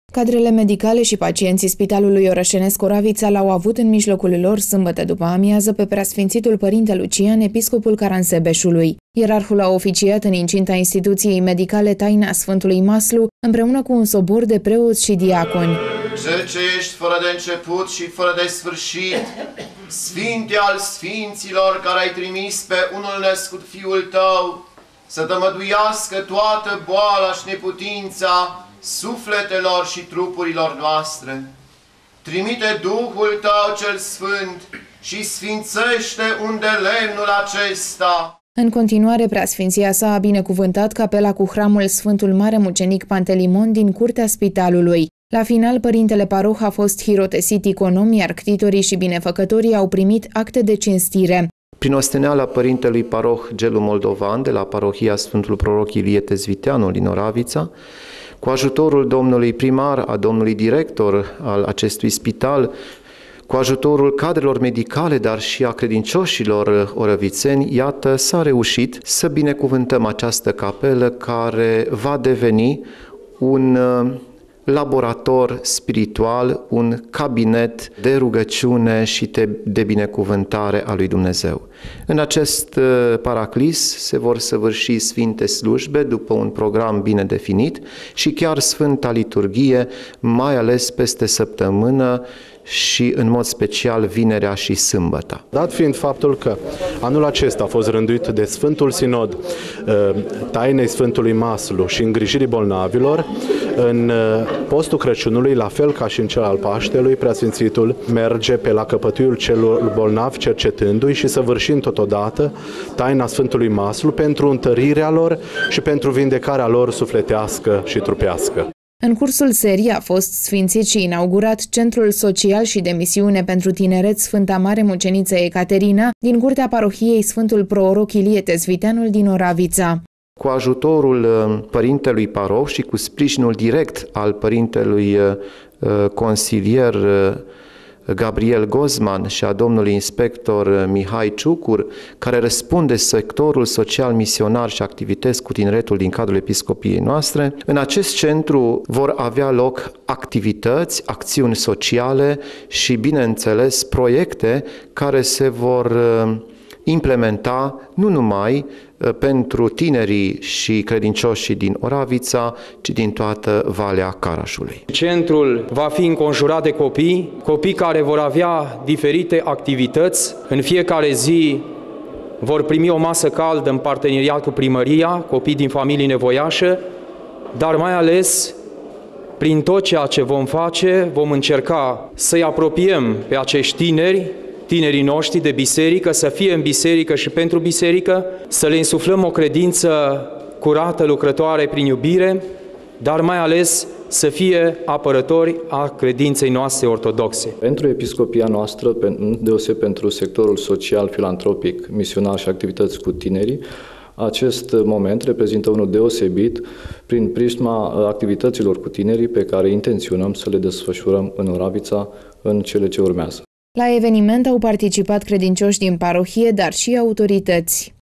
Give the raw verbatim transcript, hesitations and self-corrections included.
Cadrele medicale și pacienții Spitalului Orășenesc Oravița l-au avut în mijlocul lor sâmbătă după amiază pe preasfințitul Părinte Lucian, episcopul Caransebeșului. Ierarhul a oficiat în incinta instituției medicale taina Sfântului Maslu, împreună cu un sobor de preoți și diaconi. Cel ce ești fără de început și fără de sfârșit, Sfinte al Sfinților, care ai trimis pe unul născut Fiul Tău, să tămăduiască toată boala și neputința sufletelor și trupurilor noastre. Trimite Duhul Tău cel Sfânt și sfințește unde lemnul acesta. În continuare, preasfinția sa a binecuvântat capela cu hramul Sfântul Mare Mucenic Pantelimon din curtea spitalului. La final, părintele paroh a fost hirotesit iconom, iar ctitorii și binefăcătorii au primit acte de cinstire. Prin osteneala părintelui paroh Gelu Moldovan de la parohia Sfântul Proroc Ilie Tezviteanu din Oravița, cu ajutorul domnului primar, a domnului director al acestui spital, cu ajutorul cadrelor medicale, dar și a credincioșilor orăvițeni, iată, s-a reușit să binecuvântăm această capelă care va deveni un laborator spiritual, un cabinet de rugăciune și de binecuvântare a lui Dumnezeu. În acest paraclis se vor săvârși sfinte slujbe după un program bine definit și chiar Sfânta Liturghie, mai ales peste săptămână și în mod special vinerea și sâmbăta. Dat fiind faptul că anul acesta a fost rânduit de Sfântul Sinod tainei Sfântului Maslu și îngrijirii bolnavilor, în postul Crăciunului, la fel ca și în cel al Paștelui, Preasfințitul merge pe la căpătuiul celor bolnavi cercetându-i și săvârșind totodată taina Sfântului Maslu pentru întărirea lor și pentru vindecarea lor sufletească și trupească. În cursul serii a fost sfințit și inaugurat Centrul Social și de Misiune pentru Tineret Sfânta Mare Muceniță Ecaterina din curtea parohiei Sfântul Proroc Ilie Tezviteanul din Oravița. Cu ajutorul părintelui paroh și cu sprijinul direct al părintelui consilier Gabriel Gozman și a domnului inspector Mihai Ciucur, care răspunde sectorul social misionar și activități cu tineretul din cadrul episcopiei noastre, în acest centru vor avea loc activități, acțiuni sociale și, bineînțeles, proiecte care se vor implementa nu numai pentru tinerii și credincioșii din Oravița, ci din toată Valea Carașului. Centrul va fi înconjurat de copii, copii care vor avea diferite activități. În fiecare zi vor primi o masă caldă în parteneriat cu primăria, copii din familii nevoiașe, dar mai ales prin tot ceea ce vom face, vom încerca să-i apropiem pe acești tineri, tinerii noștri de biserică, să fie în biserică și pentru biserică, să le insuflăm o credință curată, lucrătoare prin iubire, dar mai ales să fie apărători a credinței noastre ortodoxe. Pentru episcopia noastră, deoseb pentru sectorul social, filantropic, misionar și activități cu tinerii, acest moment reprezintă unul deosebit prin prisma activităților cu tinerii pe care intenționăm să le desfășurăm în Oravița în cele ce urmează. La eveniment au participat credincioși din parohie, dar și autorități.